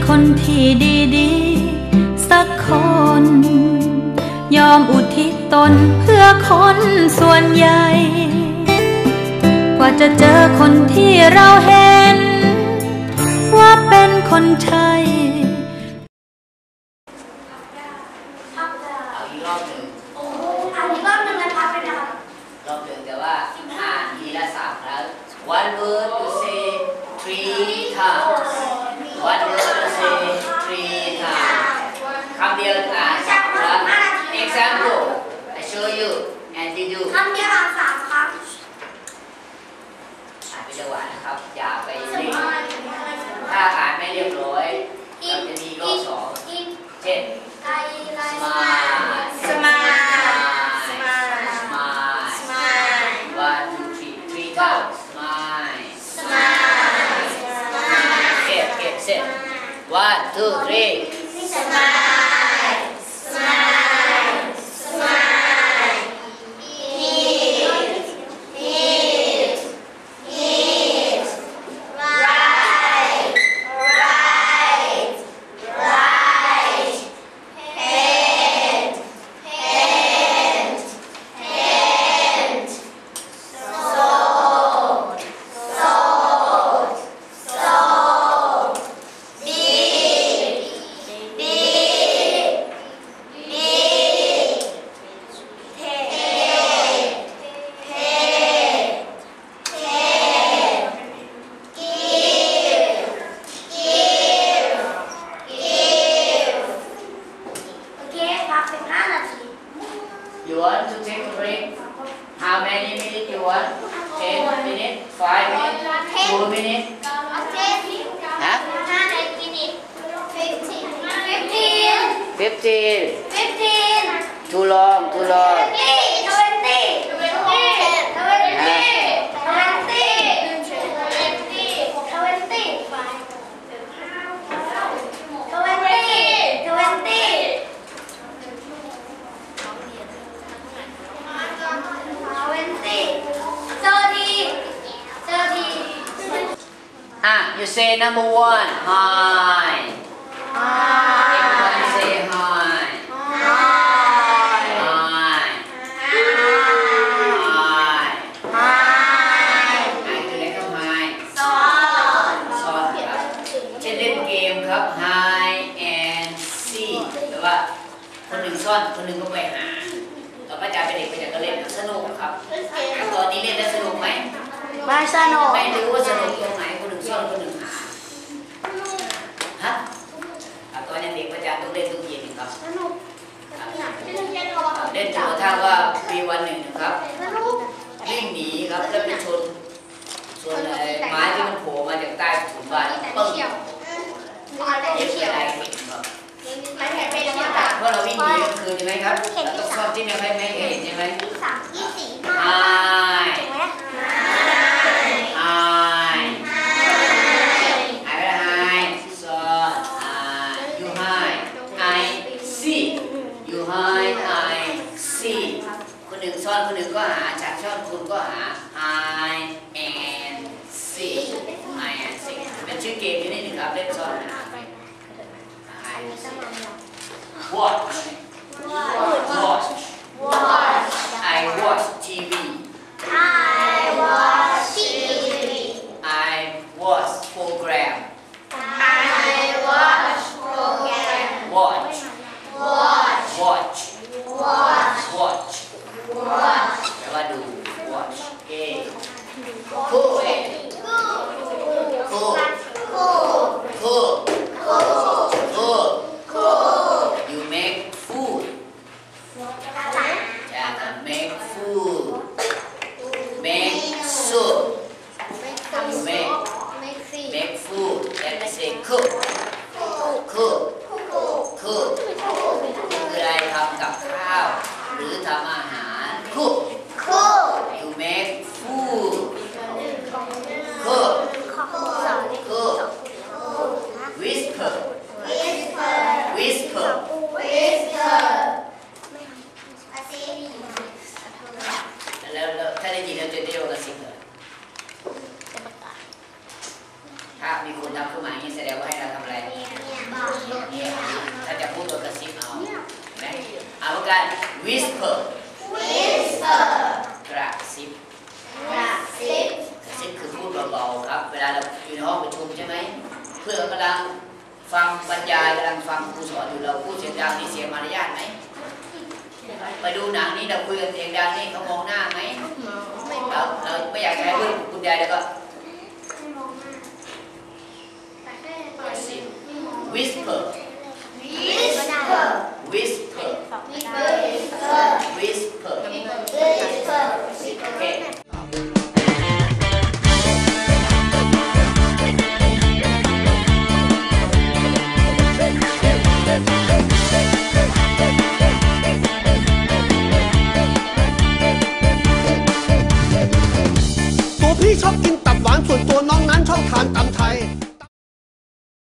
คนที่ดีๆสักคนยอมอุทิศตนเพื่อคนส่วนใหญ่กว่าจะเจอคนที่เราเห็นว่าเป็นคนใช่เอาอีกรอบหนึ่งเอาอีกรอบหนึ่งนะคะเป็นอะไรรอบหนึ่งแต่ว่าอ่านทีละ3ครั้ง One word to say 3 times One word to say 3 times คำเดียวอ่าน3 ครั้ง Example I show you and you do คำเดียวอ่าน3 ครั้งอ่านเป็นจังหวะนะครับอย่าไปเร่งถ้าอ่านไม่เรียบร้อยเราจะมีรอบ2เช่น One, two, three times. Smile. Sit. 1, 2, 3. You want to take a break? How many minutes you want? 10 minutes? 5 minutes? 2 minutes? 15? Too long, too long. You say number 1, hi. Everyone say hi. Hi.คืออะไรครับ hi ซ่อนครับเช่นเล่นเกมครับ hi and seek แปลว่าคนหนึ่งซ่อนคนหนึ่งก็ไปหาต่อไปจะเป็นเด็กไปจากก็เล่นสนุกครับตอนนี้เล่นแล้วสนุกไหมไม่สนุกไม่รู้ว่าสนุกตรงไหนคนหนึ่งซ่อนคนหนึ่งหาฮะตอนยังเด็กประจำต้องเล่นทุกเย็นครับสนุกเล่นจนกระทั่งว่าปีวันหนึ่งนะครับวิ่งหนีครับแล้วไปชนไม้ที่มันโผล่มาจากใต้ถุนบ้านปึ้งเย็บอะไรครับเพราะเราวิ่งหนีก็คือใช่ไหมครับเราต้องซ่อนที่ไม่ให้เห็นใช่ไหมคนหนึ่งซ่อนคนหนึ่งก็หาจากซ่อนคุณก็หา I and seek เป็นชื่อเกมที่นี่นะครับเล่นซ่อนหา watch I watch TV I watch program watch แปลว่าดู watch cook you make food make food make soup you make food let me say cook คืออะไรทำกับข้าวหรือทำอาหาร cook you make food cook whisper แล้วถ้าได้ยินแล้วจะได้โยกสิ่งเลยถ้ามีคนทำขึ้นมาอย่างนี้แสดงว่าให้เราทำอะไร whisper กระซิบกระซิบคือพูดเบาๆครับเวลาเราอยู่ในห้องประชุมใช่ไหมเพื่อนกำลังฟังบรรยายกำลังฟังครูสอนอยู่เราพูดเสียงดังนี่เสียมารยาทไหมไปดูหนังนี่เราคุยกันเสียงดังนี่เขามองหน้าไหมเราไม่อยากใช้เพื่อนคุณยายแล้วก็whisper whisper whisper โอเคพี่ชอบกินตับหวานส่วนตัวน้องนั้นชอบทาน